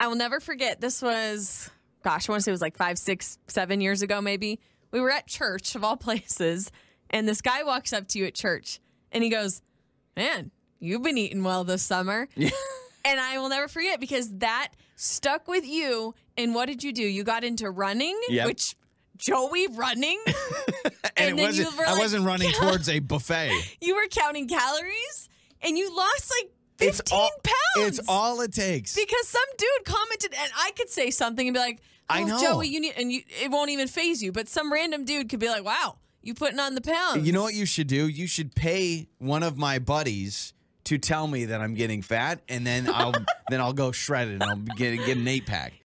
I will never forget. This was, gosh, I want to say it was like 5, 6, 7 years ago, maybe. We were at church, of all places, and this guy walks up to you at church, and he goes, man, you've been eating well this summer. Yeah. And I will never forget because that stuck with you. And what did you do? You got into running, Yep. which Joey running. And then I wasn't running towards a buffet. You were counting calories and you lost like 15 pounds. It's all it takes. Because some dude commented, and I could say something and be like, oh, I know. Joey, you need, and it won't even phase you. But some random dude could be like, wow, you putting on the pounds. You know what you should do? You should pay one of my buddies to tell me that I'm getting fat, and then I'll go shred it and I'll get an 8-pack.